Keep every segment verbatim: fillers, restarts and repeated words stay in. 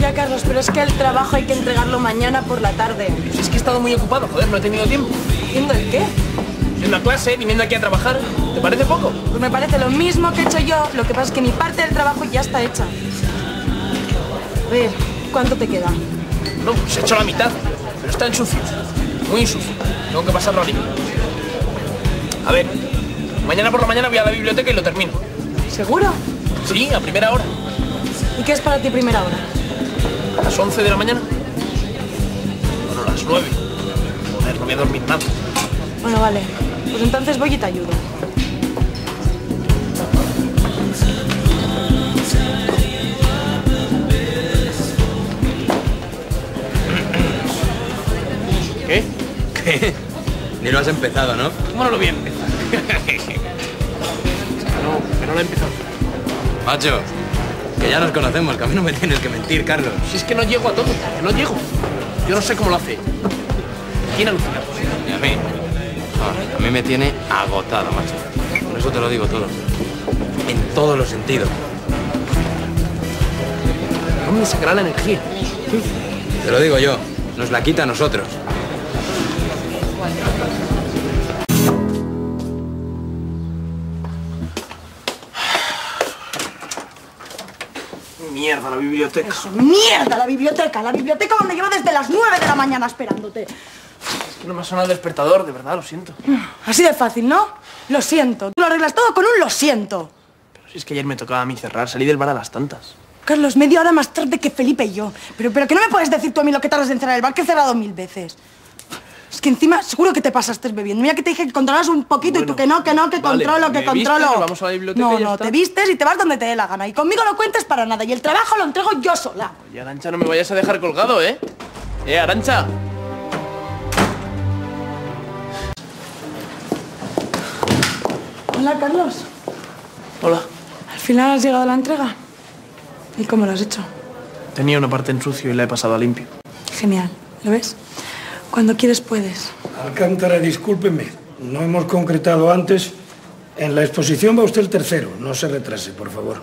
Ya, Carlos, pero es que el trabajo hay que entregarlo mañana por la tarde. Si es que he estado muy ocupado, joder, no he tenido tiempo. ¿Haciendo el qué? En la clase, viniendo aquí a trabajar. ¿Te parece poco? Pues me parece lo mismo que he hecho yo. Lo que pasa es que mi parte del trabajo ya está hecha. A ver, ¿cuánto te queda? No, pues he hecho la mitad. Pero está en sucio. Muy sucio. Tengo que pasarlo a limpio. A ver, mañana por la mañana voy a la biblioteca y lo termino. ¿Seguro? Sí, a primera hora. ¿Y qué es para ti primera hora? ¿A las once de la mañana? Bueno, a las nueve. Joder, no voy a dormir nada. Bueno, vale. Pues entonces voy y te ayudo. ¿Qué? ¿Qué? Ni lo has empezado, ¿no? ¿Cómo no lo voy a empezar? que no, que no lo he empezado. Macho, que ya nos conocemos, que a mí no me tienes que mentir, Carlos. Si es que no llego a todo, que no llego. Yo no sé cómo lo hace. ¿Quién alucina? Y a mí, no, a mí me tiene agotado, macho. Por eso te lo digo todo. En todos los sentidos. ¿Dónde sacará la energía? Te lo digo yo, nos la quita a nosotros. Mierda, la biblioteca. Eso, mierda, la biblioteca. La biblioteca donde llevo desde las nueve de la mañana esperándote. Es que no me ha sonado el despertador, de verdad, lo siento. Así de fácil, ¿no? Lo siento. Tú lo arreglas todo con un lo siento. Pero si es que ayer me tocaba a mí cerrar, salí del bar a las tantas. Carlos, media hora más tarde que Felipe y yo. Pero, pero que no me puedes decir tú a mí lo que tardas en cerrar el bar, que he cerrado mil veces. Es que encima seguro que te pasaste bebiendo. Mira que te dije que controlas un poquito, bueno, y tú que no, que no, que vale, controlo, que ¿me controlo. vistes? Vamos a la biblioteca no, y ya no, está. te vistes y te vas donde te dé la gana. Y conmigo no cuentes para nada. Y el trabajo lo entrego yo sola. Oye, Arantxa, no me vayas a dejar colgado, ¿eh? Eh, Arantxa. Hola, Carlos. Hola. Al final has llegado a la entrega. ¿Y cómo lo has hecho? Tenía una parte en sucio y la he pasado a limpio. Genial. ¿Lo ves? Cuando quieres puedes. Alcántara, discúlpeme. No hemos concretado antes. En la exposición va usted el tercero. No se retrase, por favor.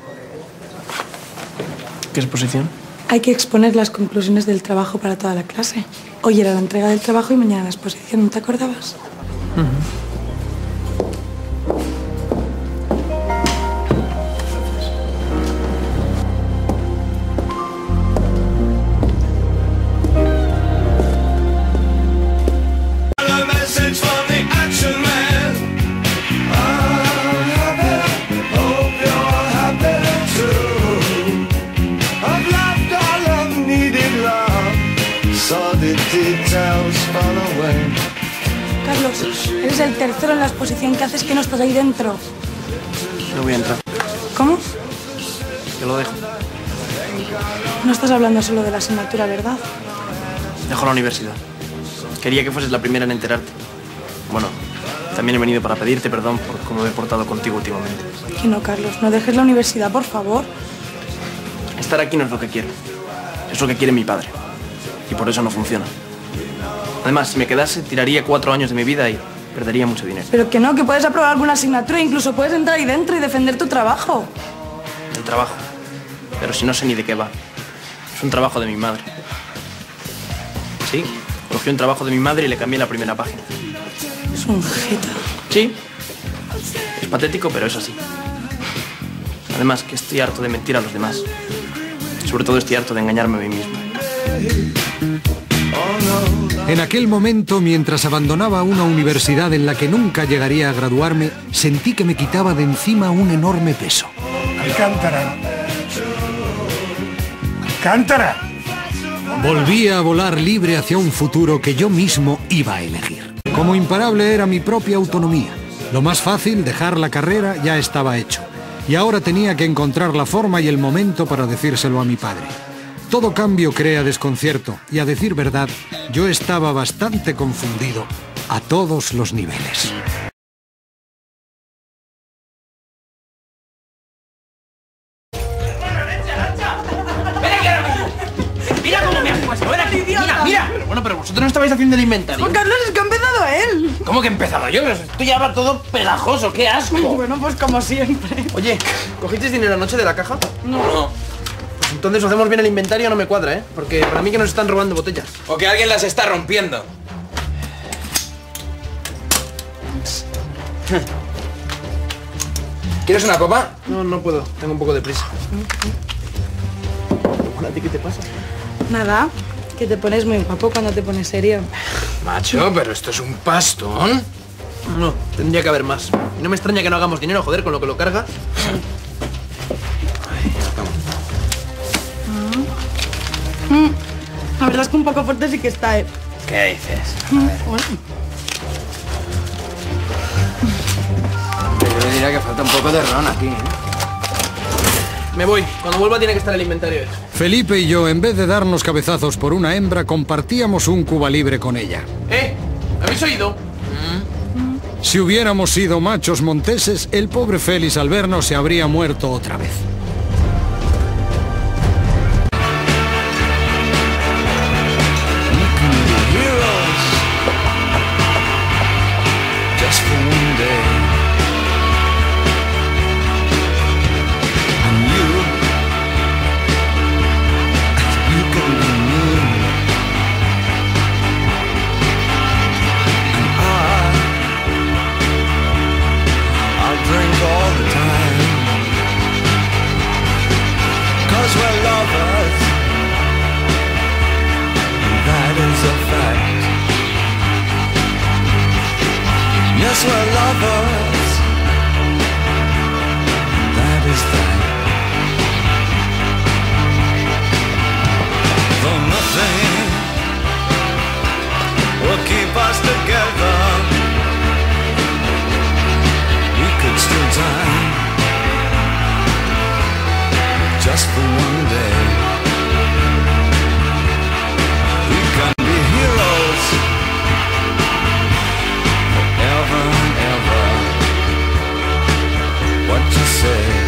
¿Qué exposición? Hay que exponer las conclusiones del trabajo para toda la clase. Hoy era la entrega del trabajo y mañana la exposición. ¿No te acordabas? Uh-huh. Carlos, eres el tercero en la exposición. ¿Qué haces que no estás ahí dentro? No voy a entrar. ¿Cómo? Yo lo dejo. No estás hablando solo de la asignatura, ¿verdad? Dejo la universidad. Quería que fueses la primera en enterarte. Bueno, también he venido para pedirte perdón por cómo me he portado contigo últimamente. Que no, Carlos. No dejes la universidad, por favor. Estar aquí no es lo que quiero. Es lo que quiere mi padre. Y por eso no funciona. Además, si me quedase, tiraría cuatro años de mi vida y perdería mucho dinero. Pero que no, que puedes aprobar alguna asignatura e incluso puedes entrar ahí dentro y defender tu trabajo. El trabajo. Pero si no sé ni de qué va. Es un trabajo de mi madre. Sí, cogí un trabajo de mi madre y le cambié la primera página. Es un jeta. Sí. Es patético, pero es así. Además, que estoy harto de mentir a los demás. Sobre todo estoy harto de engañarme a mí mismo. En aquel momento, mientras abandonaba una universidad en la que nunca llegaría a graduarme, sentí que me quitaba de encima un enorme peso. Alcántara. Alcántara. Volví a volar libre hacia un futuro que yo mismo iba a elegir. Como imparable era mi propia autonomía. Lo más fácil, dejar la carrera, ya estaba hecho. Y ahora tenía que encontrar la forma y el momento para decírselo a mi padre. Todo cambio crea desconcierto y, a decir verdad, yo estaba bastante confundido a todos los niveles. ¡Mira cómo me has puesto! ¡Ven aquí! ¡Mira, mira! Pero bueno, pero vosotros no estabais haciendo el inventario. Juan Carlos, es que ha empezado él. ¿Cómo que he empezado yo? Esto ya va todo pegajoso, ¡qué asco! Bueno, pues como siempre. Oye, ¿cogisteis dinero anoche de la caja? No. No. Pues entonces o hacemos bien el inventario o no me cuadra, ¿eh? Porque para mí que nos están robando botellas. O que alguien las está rompiendo. ¿Quieres una copa? No, no puedo. Tengo un poco de prisa. ¿A ti qué te pasa? Nada, que te pones muy guapo cuando te pones serio. Macho, pero esto es un pastón. No, tendría que haber más. Y no me extraña que no hagamos dinero, joder, con lo que lo cargas. Mm. La verdad es que un poco fuerte sí que está, ¿eh? ¿Qué dices? Mm. Bueno. Yo le diría que falta un poco de ron aquí, ¿eh? Me voy. Cuando vuelva tiene que estar el inventario hecho. Felipe y yo, en vez de darnos cabezazos por una hembra, compartíamos un Cuba Libre con ella. ¿Eh? ¿Me habéis oído? Si hubiéramos sido machos monteses, el pobre Félix al vernos se habría muerto otra vez. Yes, we're lovers. That is that. Though nothing will keep us together, we could still die just for one day. We can be heroes forever and ever. What you say?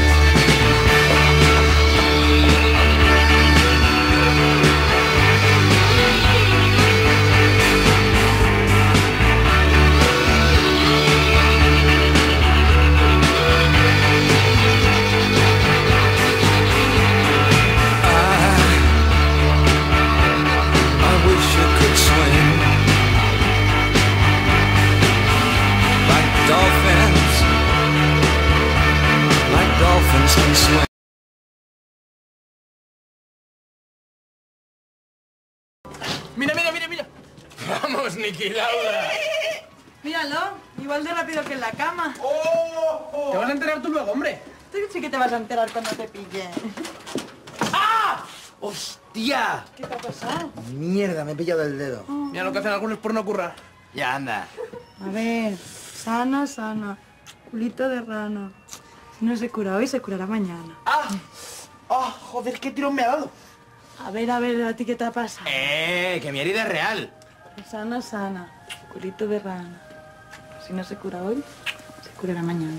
Mira, mira, mira, mira. Vamos, Niki Lauda. Míralo, igual de rápido que en la cama. Oh, oh. Te vas a enterar tú luego, hombre. Tú sí que te vas a enterar cuando te pille. ¡Ah! ¡Hostia! ¿Qué te ha pasado? Mierda, me he pillado el dedo. Mira lo que hacen algunos por no currar. Ya anda. A ver, sana, sana. Culito de rana. Si no se cura hoy, se curará mañana. ¡Ah! ¡Ah! Joder, qué tirón me ha dado. A ver, a ver, ¿a ti qué te ha pasado? Eh, que mi herida es real. Sana, sana. Culito de rana. Si no se cura hoy, se curará mañana.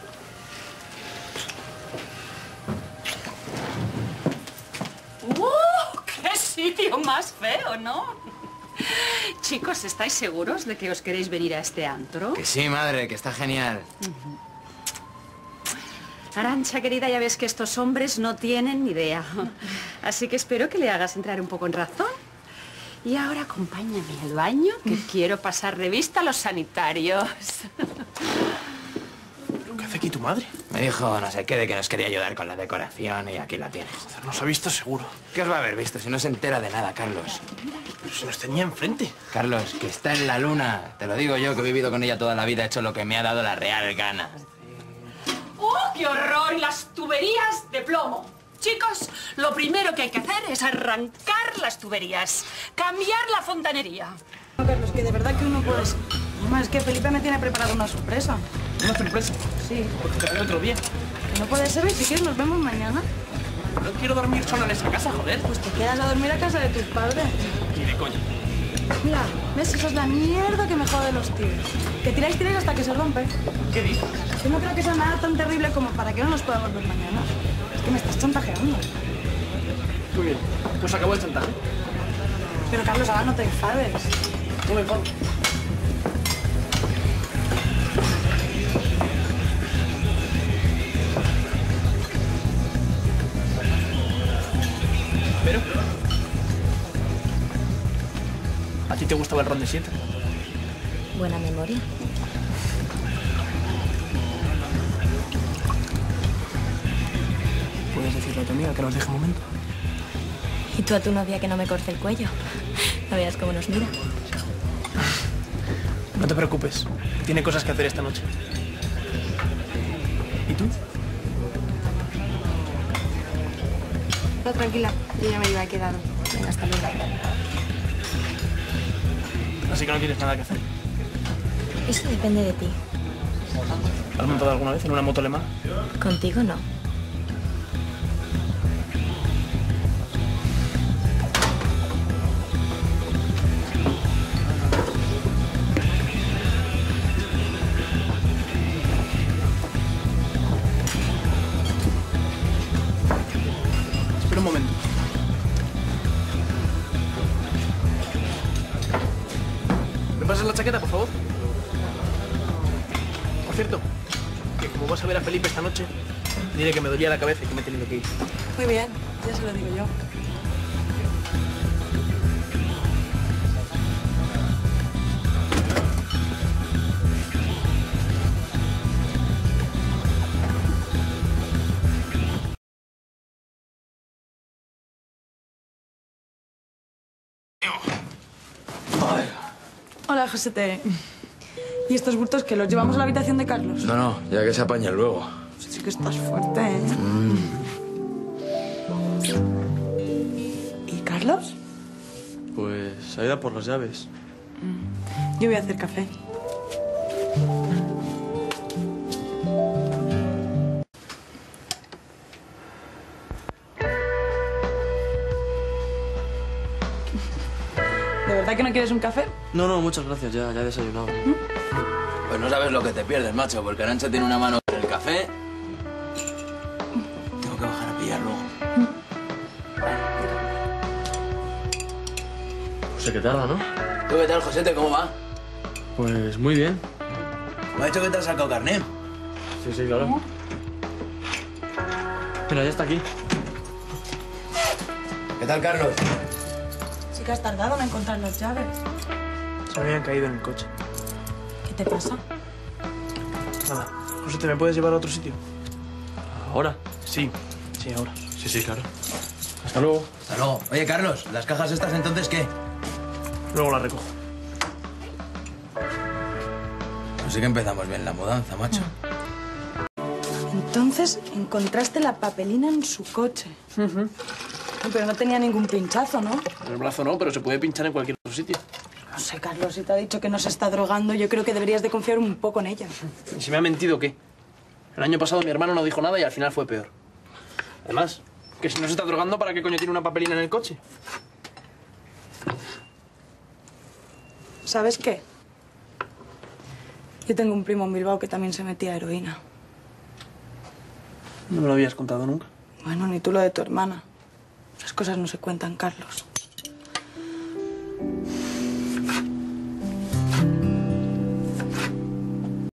¡Uh! ¡Qué sitio más feo!, ¿no? Chicos, ¿estáis seguros de que os queréis venir a este antro? Que sí, madre, que está genial. Arantxa, querida, ya ves que estos hombres no tienen ni idea. Así que espero que le hagas entrar un poco en razón. Y ahora acompáñame al baño, que quiero pasar revista a los sanitarios. ¿Qué hace aquí tu madre? Me dijo no sé qué de que nos quería ayudar con la decoración y aquí la tienes. Nos ha visto seguro. ¿Qué os va a haber visto si no se entera de nada, Carlos? Pero si nos tenía enfrente. Carlos, que está en la luna. Te lo digo yo, que he vivido con ella toda la vida, he hecho lo que me ha dado la real gana. ¡Oh, qué horror! Y las tuberías de plomo. Chicos, lo primero que hay que hacer es arrancar las tuberías, cambiar la fontanería. No, Carlos, que de verdad que uno puede... Mamá, es que Felipe me tiene preparado una sorpresa. ¿Una sorpresa? Sí. Porque te la haré otro día. Que no puede ser, y si quieres nos vemos mañana. No quiero dormir solo en esa casa, joder. Pues te quedas a dormir a casa de tus padres. Ni de coña. Mira, ¿ves? Eso es la mierda que me jode los tíos. Que tiráis, tiráis hasta que se rompe. ¿Qué dices? Yo no creo que sea nada tan terrible como para que no nos podamos ver mañana. Es que me estás chantajeando. Muy bien. Pues acabó el chantaje. Pero Carlos, ahora no te enfades. No me enfado. estaba el ron de siete. Buena memoria. ¿Puedes decirle a tu amiga que nos deje un momento? Y tú a tu novia que no me corte el cuello. No veas cómo nos mira. No te preocupes. Tiene cosas que hacer esta noche. ¿Y tú? No, tranquila. Yo ya me iba a quedar. Venga, hasta luego. Así que no tienes nada que hacer. Eso depende de ti. ¿Has montado alguna vez en una moto alemana? Contigo no. Espera un momento. ¿Me pasas la chaqueta, por favor? Por cierto, que como vas a ver a Felipe esta noche, diré que me dolía la cabeza y que me he tenido que ir. Muy bien, ya se lo digo yo. Hola, Josete. ¿Y estos bultos que los llevamos a la habitación de Carlos? No, no, ya que se apaña luego. Sí que estás fuerte, ¿eh? Mm. ¿Y Carlos? Pues ha ido a por las llaves. Yo voy a hacer café. ¿De verdad que no quieres un café? No, no, muchas gracias, ya, ya he desayunado. Pues no sabes lo que te pierdes, macho, porque Arantxa tiene una mano en el café. Tengo que bajar a pillar luego. Pues qué tarda, ¿no? ¿Tú qué tal, Josete? ¿Cómo va? Pues muy bien. ¿Me ha dicho que te has sacado carné? Sí, sí, claro. Mira, ya está aquí. ¿Qué tal, Carlos? Sí que has tardado en encontrar las llaves. Se me habían caído en el coche. ¿Qué te pasa? Nada. José, ¿te me puedes llevar a otro sitio? ¿Ahora? Sí, sí, ahora. Sí, sí, claro. Hasta luego. Hasta luego. Oye, Carlos, ¿las cajas estas entonces qué? Luego las recojo. Pues sí que empezamos bien la mudanza, macho. Entonces encontraste la papelina en su coche. Uh-huh. Pero no tenía ningún pinchazo, ¿no? En el brazo no, pero se puede pinchar en cualquier otro sitio. No sé, Carlos, si te ha dicho que no se está drogando, yo creo que deberías de confiar un poco en ella. ¿Y si me ha mentido qué? El año pasado mi hermano no dijo nada y al final fue peor. Además, que si no se está drogando, ¿para qué coño tiene una papelina en el coche? ¿Sabes qué? Yo tengo un primo en Bilbao que también se metía heroína. No me lo habías contado nunca. Bueno, ni tú lo de tu hermana. Las cosas no se cuentan, Carlos.